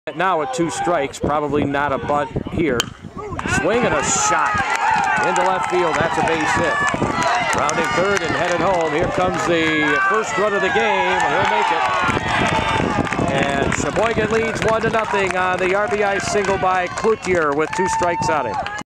Now with 2 strikes, probably not a bunt here. Swing and a shot into left field. That's a base hit. Rounding third and headed home. Here comes the first run of the game. He'll make it. And Sheboygan leads 1-0 on the RBI single by Cloutier with 2 strikes on him.